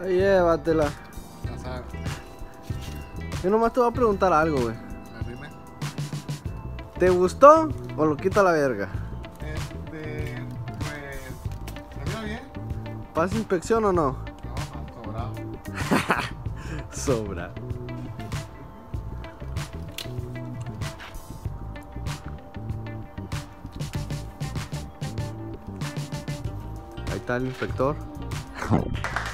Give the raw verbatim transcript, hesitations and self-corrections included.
Ay, llévatela. Azar. Yo nomás te voy a preguntar algo, güey. Dime. ¿Te gustó o lo quita a la verga? Este, pues, ¿me vio bien? ¿Pasa inspección o no? No, sobrado. Sobra. Ahí está el inspector.